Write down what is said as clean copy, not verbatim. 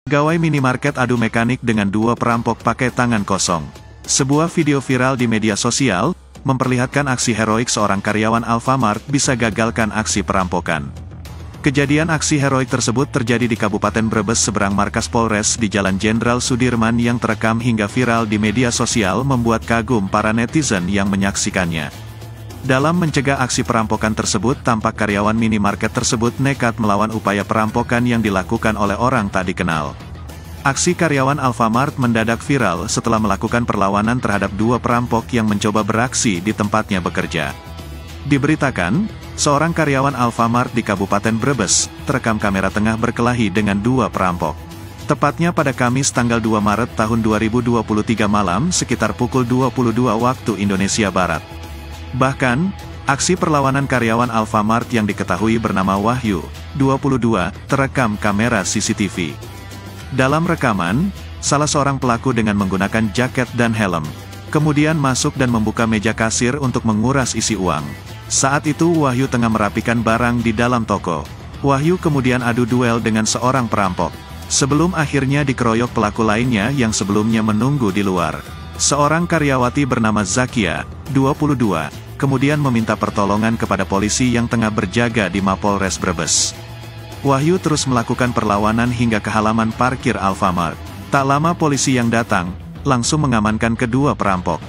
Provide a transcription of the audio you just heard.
Gawai minimarket adu mekanik dengan dua perampok pakai tangan kosong. Sebuah video viral di media sosial, memperlihatkan aksi heroik seorang karyawan Alfamart bisa gagalkan aksi perampokan. Kejadian aksi heroik tersebut terjadi di Kabupaten Brebes seberang markas Polres di Jalan Jenderal Sudirman yang terekam hingga viral di media sosial membuat kagum para netizen yang menyaksikannya. Dalam mencegah aksi perampokan tersebut, tampak karyawan minimarket tersebut nekat melawan upaya perampokan yang dilakukan oleh orang tak dikenal. Aksi karyawan Alfamart mendadak viral setelah melakukan perlawanan terhadap dua perampok yang mencoba beraksi di tempatnya bekerja. Diberitakan, seorang karyawan Alfamart di Kabupaten Brebes terekam kamera tengah berkelahi dengan dua perampok. Tepatnya pada Kamis tanggal 2 Maret tahun 2023 malam sekitar pukul 22 waktu Indonesia Barat. Bahkan, aksi perlawanan karyawan Alfamart yang diketahui bernama Wahyu, 22, terekam kamera CCTV. Dalam rekaman, salah seorang pelaku dengan menggunakan jaket dan helm, kemudian masuk dan membuka meja kasir untuk menguras isi uang. Saat itu Wahyu tengah merapikan barang di dalam toko. Wahyu kemudian adu duel dengan seorang perampok, sebelum akhirnya dikeroyok pelaku lainnya yang sebelumnya menunggu di luar. Seorang karyawati bernama Zakia, 22, kemudian meminta pertolongan kepada polisi yang tengah berjaga di Mapolres Brebes. Wahyu terus melakukan perlawanan hingga ke halaman parkir Alfamart. Tak lama polisi yang datang, langsung mengamankan kedua perampok.